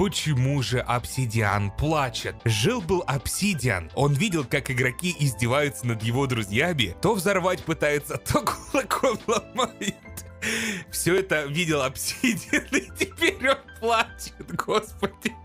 Почему же Обсидиан плачет? Жил-был Обсидиан. Он видел, как игроки издеваются над его друзьями. То взорвать пытается, то кулаком ломает. Все это видел Обсидиан, и теперь он плачет, господи.